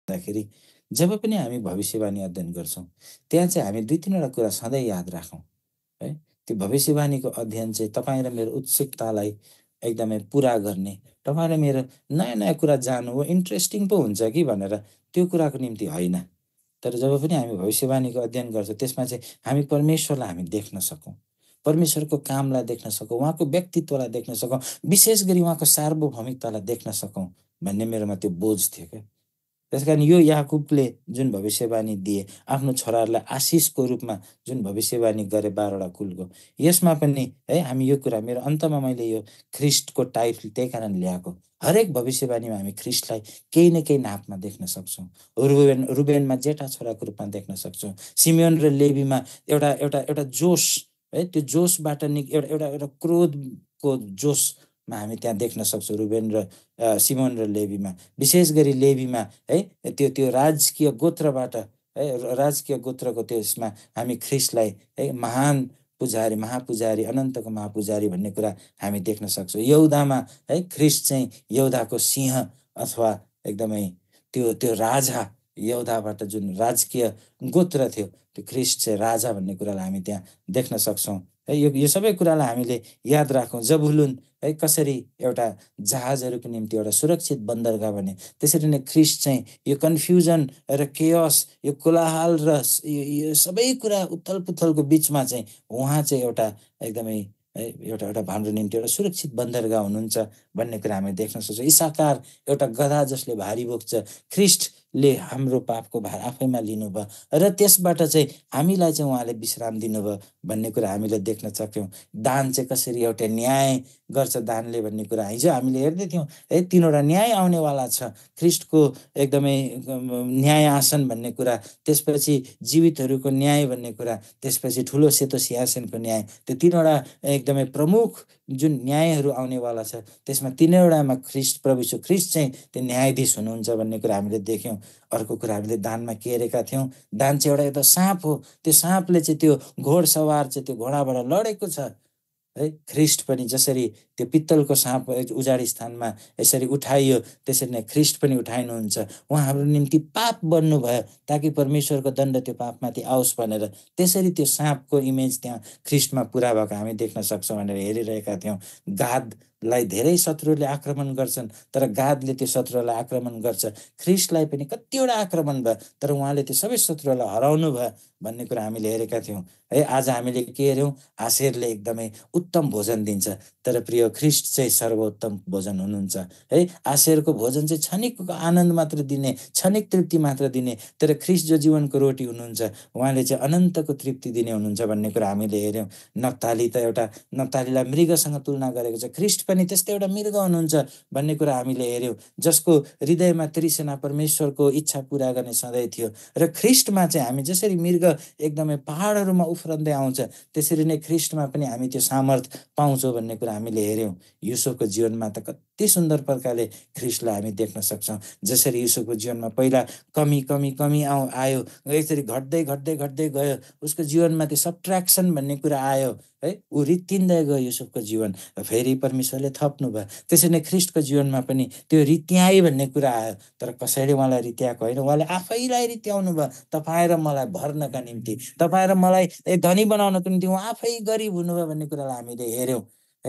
भन्दाखेरि जब पनि हामी भविष्यवाणी अध्ययन गर्छौँ त्यहाँ चाहिँ हामी दुई तिनवटा कुरा सधैँ याद राखौँ है। त्यो भविष्यवाणीको अध्ययन चाहिँ तपाईँ र मेरो उत्सुकतालाई एकदमै पुरा गर्ने, तपाईँ र मेरो नयाँ नयाँ कुरा जान्नु हो इन्ट्रेस्टिङ पो हुन्छ कि भनेर त्यो कुराको निम्ति होइन। तर जब पनि हामी भविष्यवाणीको अध्ययन गर्छौँ त्यसमा चाहिँ हामी परमेश्वरलाई हामी देख्न सकौँ, परमेश्वरको कामलाई देख्न सकौँ, उहाँको व्यक्तित्वलाई देख्न सकौँ, विशेष गरी उहाँको सार्वभौमिकतालाई देख्न सकौँ भन्ने मेरोमा त्यो बोझ थियो क्या। त्यस कारण यो याकुबले जुन भविष्यवाणी दिए आफ्नो छोराहरूलाई आशिषको रूपमा जुन भविष्यवाणी गरे 12वटा कुलको, यसमा पनि है हामी यो कुरा मेरो अन्तमा मैले यो ख्रिस्टको टाइप त्यही कारण ल्याएको। हरेक भविष्यवाणीमा हामी ख्रिस्टलाई केही न केही नापमा देख्न सक्छौँ। रुबेनमा जेठा छोराको रूपमा देख्न सक्छौँ। सिमियोन र लेवीमा एउटा एउटा एउटा जोस है, त्यो जोसबाट एउटा एउटा एउटा क्रोधको जोसमा हामी त्यहाँ देख्न सक्छौँ रुबेन र सिमोन र लेवीमा। विशेष गरी लेवीमा है त्यो त्यो राजकीय गोत्रबाट है राजकीय गोत्रको त्यसमा हामी ख्रिस्टलाई है महान पुजारी, महापुजारी, अनन्तको महापुजारी भन्ने कुरा हामी देख्न सक्छौँ। यहुदामा है ख्रिस्ट चाहिँ यहुदाको सिंह अथवा एकदमै त्यो त्यो राजा, यहुदाबाट जुन राजकीय गोत्र थियो त्यो ख्रिस्ट चाहिँ राजा भन्ने कुरालाई हामी त्यहाँ देख्न सक्छौँ है। यो सबै कुरालाई हामीले याद राखौँ। जबुलुन है कसरी एउटा जहाजहरूको निम्ति एउटा सुरक्षित बन्दरगाह भने, त्यसरी नै ख्रिस्ट चाहिँ यो कन्फ्युजन र केयस, यो कोलाहल र यो सबै कुरा उथल पुथलको बिचमा चाहिँ उहाँ चाहिँ एउटा एकदमै है एउटा एउटा हाम्रो निम्ति एउटा सुरक्षित बन्दरगाह हुनुहुन्छ भन्ने कुरा हामी देख्न सक्छौँ। इसाकार एउटा गधा जसले भारी बोक्छ, ख्रिस्टले हाम्रो पापको भार आफैमा लिनुभयो र त्यसबाट चाहिँ हामीलाई चाहिँ उहाँले विश्राम दिनुभयो भन्ने कुरा हामीले देख्न सक्यौँ। दान चाहिँ कसरी एउटा न्याय गर्छ दानले भन्ने कुरा हिजो हामीले हेर्दै थियौँ है। 3वटा न्याय आउनेवाला छ, ख्रिस्टको एकदमै न्याय आसन भन्ने कुरा, त्यसपछि जीवितहरूको न्याय भन्ने कुरा, त्यसपछि ठुलो सेतो सिंहासनको न्याय। त्यो 3वटा एकदमै प्रमुख जुन न्यायहरू आउनेवाला छ त्यसमा 3वटामा प्रभु यीशु ख्रिस्ट चाहिँ त्यो न्यायाधीश हुनुहुन्छ भन्ने कुरा हामीले देख्यौँ। अर्को कुरा हामीले दानमा के हेरेका थियौँ, दान चाहिँ एउटा साँप हो, त्यो साँपले चाहिँ त्यो घोडसवार चाहिँ त्यो घोडाबाट लडेको छ है। ख्रिस्ट पनि जसरी त्यो पित्तलको साँप उजाडी स्थानमा यसरी उठाइयो त्यसरी नै ख्रिस्ट पनि उठाइनुहुन्छ। उहाँ हाम्रो निम्ति पाप बन्नुभयो ताकि परमेश्वरको दण्ड त्यो पापमाथि आओस् भनेर, त्यसरी त्यो साँपको इमेज त्यहाँ ख्रिस्टमा पुरा भएको हामी देख्न सक्छौँ भनेर हेरिरहेका थियौँ। गादलाई धेरै शत्रुहरूले आक्रमण गर्छन् तर गादले त्यो शत्रुलाई आक्रमण गर्छ। ख्रिस्टलाई पनि कतिवटा आक्रमण भयो तर उहाँले त्यो सबै शत्रुलाई हराउनु भयो भन्ने कुरा हामीले हेरेका थियौँ है। आज हामीले के हेऱ्यौँ, आशेरले एकदमै उत्तम भोजन दिन्छ तर प्रिय ख्रिस्ट चाहिँ सर्वोत्तम भोजन हुनुहुन्छ है। आशेरको भोजन चाहिँ क्षणिकको आनन्द मात्र दिने, क्षणिक तृप्ति मात्र दिने, तर ख्रिस्ट जो जीवनको रोटी हुनुहुन्छ उहाँले चाहिँ अनन्तको तृप्ति दिने हुनुहुन्छ भन्ने कुरा हामीले हेऱ्यौँ। नप्ताली त एउटा, नप्तालीलाई मृगसँग तुलना गरेको छ, ख्रिस्ट पनि त्यस्तै एउटा मृग हुनुहुन्छ भन्ने कुरा हामीले हेऱ्यौँ, जसको हृदयमा तृष्णा परमेश्वरको इच्छा पुरा गर्ने सधैँ थियो। र ख्रिस्टमा चाहिँ हामी जसरी मृग एकदमै पहाडहरूमा उफ्रँदै आउँछ त्यसरी नै ख्रिस्टमा पनि हामी त्यो सामर्थ पाउँछौँ भन्ने कुरा हामीले हेऱ्यौँ। युसुफको जीवनमा त कति सुन्दर प्रकारले ख्रिस्टलाई हामी देख्न सक्छौँ। जसरी युसुफको जीवनमा पहिला कमी कमी कमी आयो, यसरी घट्दै घट्दै घट्दै गयो, उसको जीवनमा त्यो सब्ट्र्याक्सन भन्ने कुरा आयो है, ऊ रित्तिँदै गयो युसुफको जीवन, फेरि परमेश्वरले थप्नु भयो। त्यसरी नै ख्रिस्टको जीवनमा पनि त्यो रित्याई भन्ने कुरा आयो तर कसैले उहाँलाई रित्याएको होइन, उहाँले आफैलाई रित्याउनु भयो तपाईँ र मलाई भर्नका निम्ति, तपाईँ र मलाई धनी बनाउनको निम्ति उहाँ आफै गरिब हुनुभयो भन्ने कुरालाई हामीले हेऱ्यौँ है।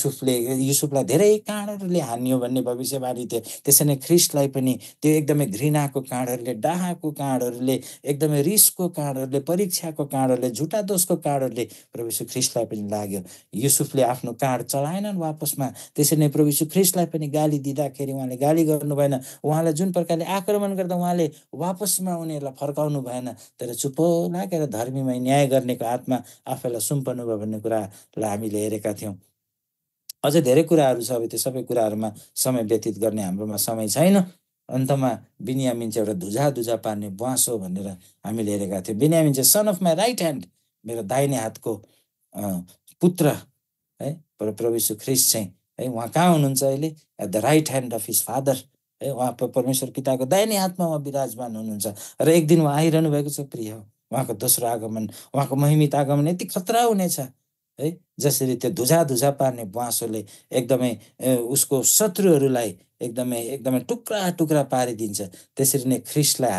युसुफलाई धेरै काँडहरूले हान्यो भन्ने भविष्यवाणी थियो, त्यसै नै ख्रिस्टलाई पनि त्यो एकदमै घृणाको काँडहरूले, डाहाको काँडहरूले, एकदमै रिसको काँडहरूले, परीक्षाको काँडहरूले, झुटा दोषको काँडहरूले प्रभु यीशु ख्रिस्टलाई पनि लाग्यो। युसुफले आफ्नो काँड चलाएनन् वापसमा, त्यसरी नै प्रभु यीशु ख्रिस्टलाई पनि गाली दिँदाखेरि उहाँले गाली गर्नु भएन, उहाँलाई जुन प्रकारले आक्रमण गर्दा उहाँले वापसमा उनीहरूलाई फर्काउनु भएन, तर चुप्पो लागेर धर्मीमै न्याय गर्नेको हातमा आफैलाई सुम्पनु भयो भन्ने कुरालाई हामीले हेरेका थियौँ। अझै धेरै कुराहरू छ, अब त्यो सबै कुराहरूमा समय व्यतीत गर्ने हाम्रोमा समय छैन। अन्तमा बिन्यामिन चाहिँ एउटा धुजा पार्ने बाँस हो भनेर हामीले हेरेका थियौँ। बिन्यामिन चाहिँ son of my right hand, मेरो दाहिने हातको पुत्र है। प्रभु यीशु ख्रिस्ट चाहिँ है उहाँ कहाँ हुनुहुन्छ अहिले, at the right hand of his father है, उहाँ परमेश्वर पिताको दाहिने हातमा उहाँ विराजमान हुनुहुन्छ र एक दिन उहाँ आइरहनु भएको छ। प्रिय उहाँको दोस्रो आगमन, उहाँको महिमित आगमन यति खतरा हुनेछ है, जसरी त्यो धुजा पार्ने बाँसोले एकदमै उसको शत्रुहरूलाई एकदमै एकदमै टुक्रा पारिदिन्छ। त्यसरी नै ख्रिस्टलाई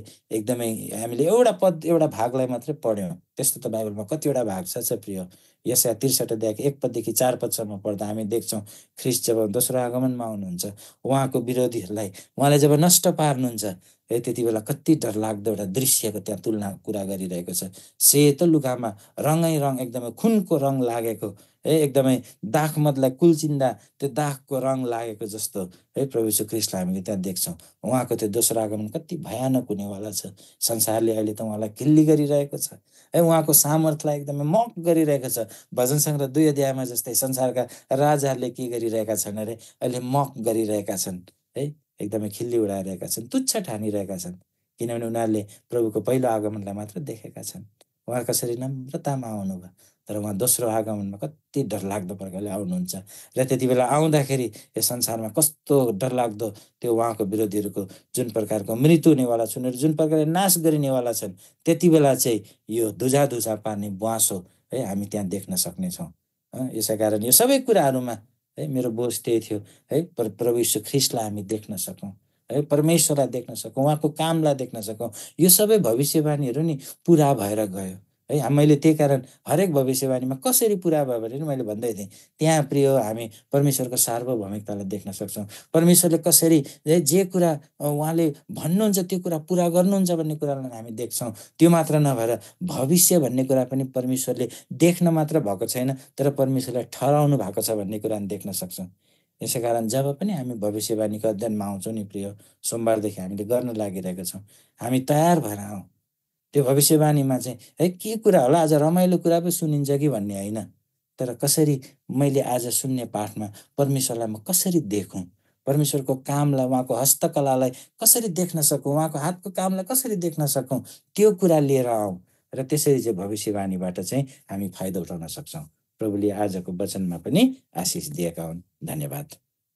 हामीले एउटा पद एउटा भागलाई मात्रै पढ्यौँ। त्यस्तो त बाइबलमा कतिवटा भाग छ प्रिय। यसाया 63 अध्यायको 1 पददेखि 4 पदसम्म पढ्दा हामी देख्छौँ ख्रिस्ट जब दोस्रो आगमनमा आउनुहुन्छ, उहाँको विरोधीहरूलाई उहाँले जब नष्ट पार्नुहुन्छ, है त्यति बेला कति डरलाग्दो एउटा दृश्यको त्यहाँ तुलना कुरा गरिरहेको छ। सेतो लुगामा रङै रङ, एकदमै खुनको रङ लागेको, है एकदमै दाखमतलाई कुल्चिन्दा त्यो दागको रङ लागेको जस्तो, है प्रभु यीशु ख्रिस्टलाई हामीले त्यहाँ देख्छौँ। उहाँको त्यो दोस्रो आगमन कति भयानक हुनेवाला छ। संसारले अहिले त उहाँलाई खिल्ली गरिरहेको छ, है उहाँको सामर्थ्यलाई एकदमै मक गरिरहेको छ। भजन सङ्ग्रह 2 अध्यायमा जस्तै संसारका राजाहरूले के गरिरहेका छन् अरे, अहिले मक गरिरहेका छन्, है एकदमै खिल्ली उडाइरहेका छन्, तुच्छ ठानिरहेका छन्, किनभने उनीहरूले प्रभुको पहिलो आगमनलाई मात्र देखेका छन्। उहाँ कसरी नम्रतामा आउनुभयो, तर उहाँ दोस्रो आगमनमा कति डरलाग्दो प्रकारले आउनुहुन्छ। र त्यति बेला आउँदाखेरि यस संसारमा कस्तो डरलाग्दो त्यो उहाँको विरोधीहरूको जुन प्रकारको मृत्यु हुनेवाला छन्, जुन प्रकारले नाश गरिनेवाला छन्, त्यति बेला चाहिँ यो धुजा पार्ने ब्वाँसो, है हामी त्यहाँ देख्न सक्नेछौँ। यसै कारण यो सबै कुराहरूमा, है मेरो बोझ त्यही थियो, है प्रभु यीशु ख्रिस्टलाई हामी देख्न सकौँ, है परमेश्वरलाई देख्न सकौँ, उहाँको कामलाई देख्न सकौँ। यो सबै भविष्यवाणीहरू नि पुरा भएर गयो, है मैले त्यही कारण हरेक भविष्यवाणीमा कसरी पुरा भयो भने मैले भन्दै थिएँ, त्यहाँ प्रिय हामी परमेश्वरको सार्वभौमिकतालाई देख्न सक्छौँ। परमेश्वरले कसरी जे कुरा उहाँले भन्नुहुन्छ त्यो कुरा पुरा गर्नुहुन्छ भन्ने कुरालाई हामी देख्छौँ। त्यो मात्र नभएर भविष्य भन्ने कुरा पनि परमेश्वरले देख्न मात्र भएको छैन, तर परमेश्वरलाई ठहराउनु भएको छ भन्ने कुरा हामी देख्न सक्छौँ। यसै कारण जब पनि हामी भविष्यवाणीको अध्ययनमा आउँछौँ नि प्रिय, सोमबारदेखि हामीले गर्न लागिरहेका छौँ, हामी तयार भएर आउँ। त्यो भविष्यवाणीमा चाहिँ है के कुरा होला, आज रमाइलो कुरा पो सुनिन्छ कि भन्ने होइन, तर कसरी मैले आज सुन्ने पाठमा परमेश्वरलाई म कसरी देखौँ, परमेश्वरको कामलाई, उहाँको हस्तकलालाई कसरी देख्न सकौँ, उहाँको हातको कामलाई कसरी देख्न सकौँ, त्यो कुरा लिएर आउँ। र त्यसरी चाहिँ भविष्यवाणीबाट चाहिँ हामी फाइदा उठाउन सक्छौँ। प्रभुले आजको वचनमा पनि आशिष दिएका हुन्। धन्यवाद।